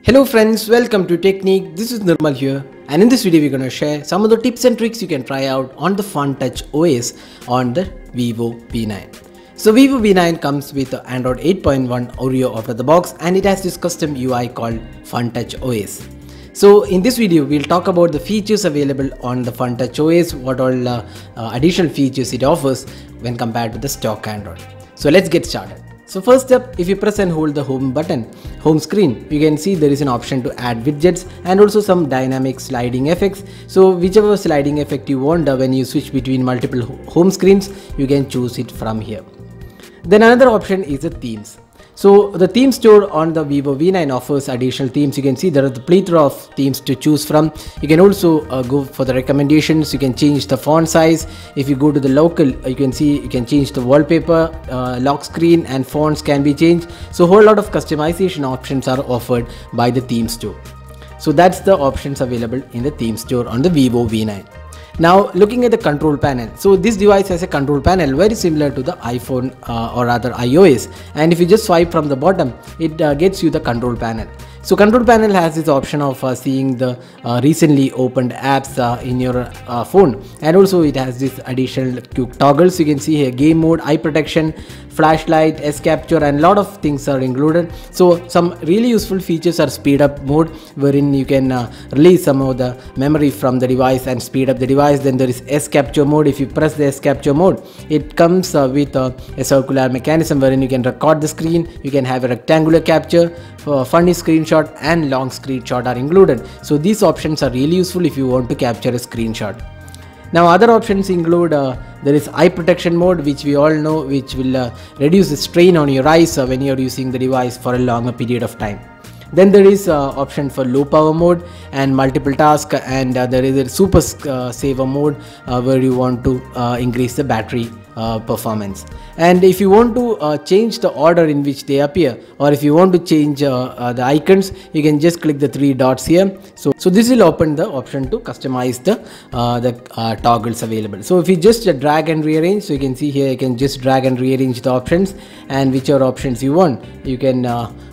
Hello friends, welcome to Technique. This is Nirmal here, and in this video we're going to share some of the tips and tricks you can try out on the FunTouch OS on the Vivo V9. So Vivo V9 comes with Android 8.1 Oreo out of the box, and it has this custom UI called FunTouch OS. So in this video we'll talk about the features available on the FunTouch OS, what all additional features it offers when compared to the stock Android. So let's get started. So first up, if you press and hold the home button, home screen, you can see there is an option to add widgets and also some dynamic sliding effects. So whichever sliding effect you want, when you switch between multiple home screens, you can choose it from here. Then another option is the themes. So the theme store on the Vivo V9 offers additional themes. You can see there are the plethora of themes to choose from. You can also go for the recommendations. You can change the font size. If you go to the local, you can see you can change the wallpaper, lock screen and fonts can be changed. So a whole lot of customization options are offered by the theme store. So that's the options available in the theme store on the Vivo V9. Now looking at the control panel, so this device has a control panel very similar to the iPhone or rather iOS, and if you just swipe from the bottom, it gets you the control panel. So control panel has this option of seeing the recently opened apps in your phone, and also it has this additional quick toggles. You can see here game mode, eye protection, flashlight, S capture, and a lot of things are included. So some really useful features are speed up mode, wherein you can release some of the memory from the device and speed up the device. Then there is S capture mode. If you press the S capture mode, it comes with a circular mechanism wherein you can record the screen. You can have a rectangular capture, funny screenshot and long screenshot are included. So these options are really useful if you want to capture a screenshot. Now other options include there is eye protection mode, which we all know, which will reduce the strain on your eyes when you are using the device for a longer period of time. Then there is option for low power mode and multiple task, and there is a super saver mode where you want to increase the battery performance. And if you want to change the order in which they appear, or if you want to change the icons, you can just click the three dots here. So this will open the option to customize the toggles available. So if you just drag and rearrange, so you can see here you can just drag and rearrange the options, and whichever options you want, you can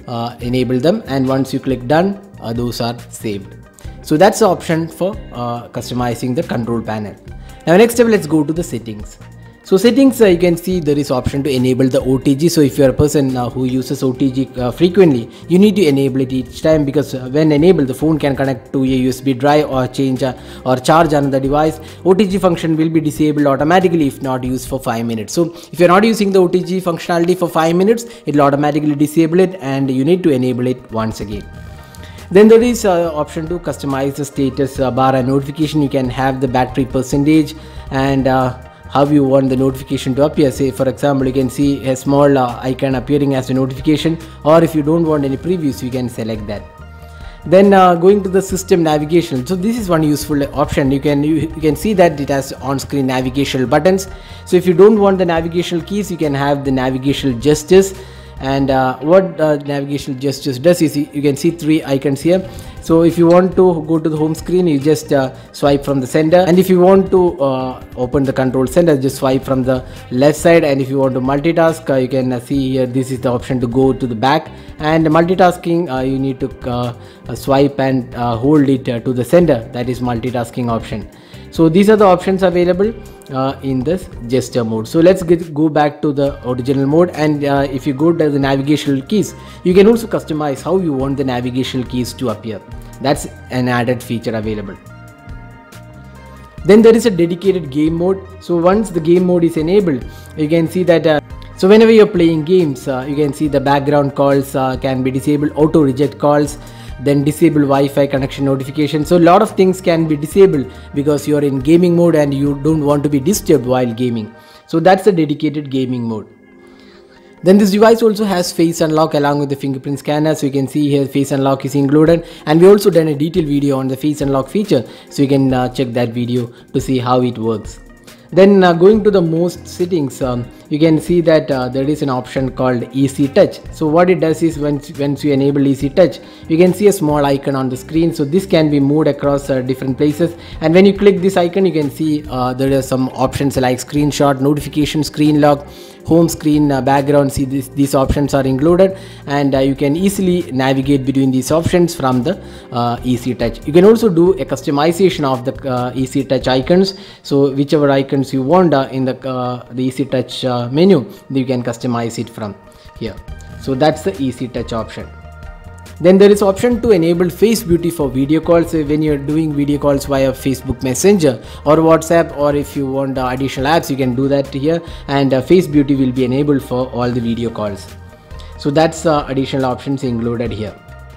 enable them, and once you click done, those are saved. So that's the option for customizing the control panel. Now next step, let's go to the settings. So settings, you can see there is option to enable the OTG. So if you are a person who uses OTG frequently, you need to enable it each time, because when enabled, the phone can connect to a USB drive or change or charge another device. OTG function will be disabled automatically if not used for 5 minutes. So if you're not using the OTG functionality for 5 minutes, it will automatically disable it, and you need to enable it once again. Then there is option to customize the status bar and notification. You can have the battery percentage and how you want the notification to appear. Say for example, you can see a small icon appearing as a notification, or if you don't want any previews, you can select that. Then going to the system navigation, so this is one useful option. You can see that it has on-screen navigational buttons. So if you don't want the navigational keys, you can have the navigational gestures. And what navigational gestures does is you can see three icons here. So if you want to go to the home screen, you just swipe from the center, and if you want to open the control center, just swipe from the left side. And if you want to multitask, you can see here this is the option to go to the back, and multitasking you need to swipe and hold it to the center. That is multitasking option. So these are the options available in this gesture mode. So let's go back to the original mode, and if you go to the navigational keys, you can also customize how you want the navigational keys to appear. That's an added feature available. Then there is a dedicated game mode. So once the game mode is enabled, you can see that so whenever you're playing games, you can see the background calls can be disabled, auto reject calls, then disable Wi-Fi connection notification. So a lot of things can be disabled because you're in gaming mode and you don't want to be disturbed while gaming. So that's a dedicated gaming mode. Then this device also has face unlock along with the fingerprint scanner. So you can see here face unlock is included, and we also done a detailed video on the face unlock feature, so you can check that video to see how it works. Then going to the most settings, you can see that there is an option called Easy Touch. So what it does is once you enable Easy Touch, you can see a small icon on the screen. So this can be moved across different places, and when you click this icon, you can see there are some options like screenshot, notification, screen lock, home screen, background, see these options are included, and you can easily navigate between these options from the Easy Touch. You can also do a customization of the Easy Touch icons, so whichever icons you want in the Easy Touch menu, you can customize it from here. So that's the Easy Touch option. Then there is option to enable Face Beauty for video calls. When you're doing video calls via Facebook Messenger or WhatsApp, or if you want additional apps, you can do that here, and Face Beauty will be enabled for all the video calls. So that's additional options included here.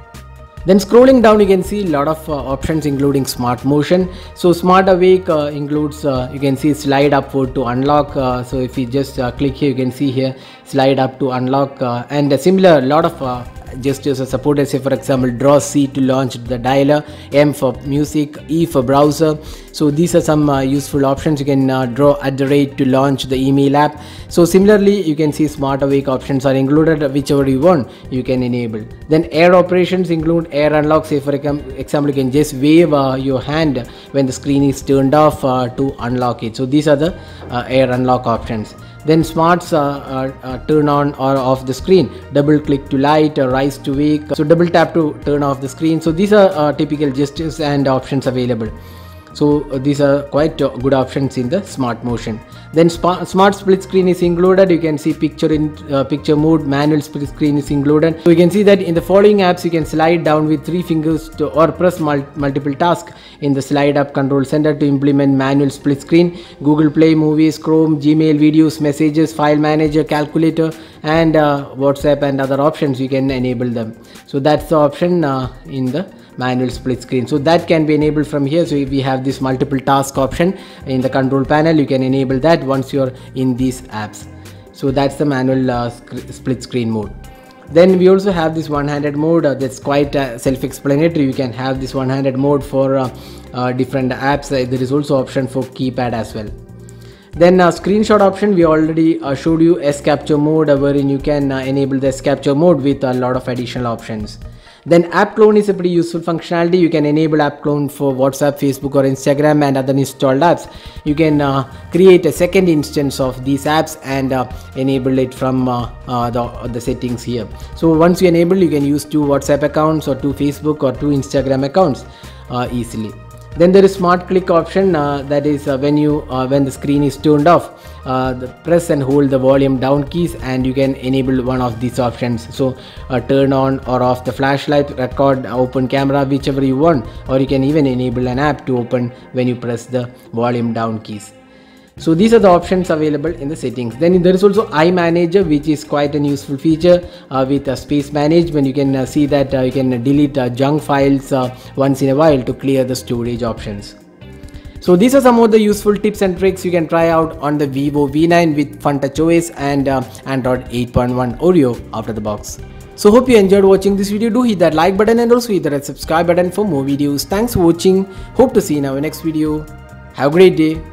Then scrolling down, you can see a lot of options including Smart Motion. So Smart Awake includes, you can see slide upward to unlock. So if you just click here, you can see here slide up to unlock, and a similar lot of gestures are supported. Say for example, draw C to launch the dialer, M for music, E for browser. So these are some useful options. You can draw @ to launch the email app. So similarly, you can see Smart Awake options are included. Whichever you want, you can enable. Then air operations include air unlock. Say for example, you can just wave your hand when the screen is turned off to unlock it. So these are the air unlock options. Then smarts turn on or off the screen, double click to light, rise to wake, so double tap to turn off the screen. So these are typical gestures and options available. So these are quite good options in the Smart Motion. Then Smart Split Screen is included. You can see picture mode, manual split screen is included. So you can see that in the following apps, you can slide down with 3 fingers or press multiple tasks in the slide up control center to implement manual split screen. Google Play, Movies, Chrome, Gmail, Videos, Messages, File Manager, Calculator, and WhatsApp and other options, you can enable them. So that's the option in the manual split screen. So that can be enabled from here. So if we have this multiple task option in the control panel, you can enable that once you're in these apps. So that's the manual split screen mode. Then we also have this one-handed mode that's quite self-explanatory. You can have this one-handed mode for different apps. There is also option for keypad as well. Then screenshot option, we already showed you S capture mode, wherein you can enable the S capture mode with a lot of additional options. Then app clone is a pretty useful functionality. You can enable app clone for WhatsApp, Facebook or Instagram and other installed apps. You can create a second instance of these apps and enable it from the settings here. So once you enable, you can use 2 WhatsApp accounts or 2 Facebook or 2 Instagram accounts easily. Then there is smart click option, that is when the screen is turned off, press and hold the volume down keys and you can enable one of these options. So turn on or off the flashlight, record, open camera, whichever you want, or you can even enable an app to open when you press the volume down keys. So these are the options available in the settings. Then there is also iManager, which is quite an useful feature with space management. You can see that you can delete junk files once in a while to clear the storage options. So these are some of the useful tips and tricks you can try out on the Vivo V9 with FunTouch OS and Android 8.1 Oreo out of the box. So hope you enjoyed watching this video. Do hit that like button and also hit that subscribe button for more videos. Thanks for watching. Hope to see you in our next video. Have a great day.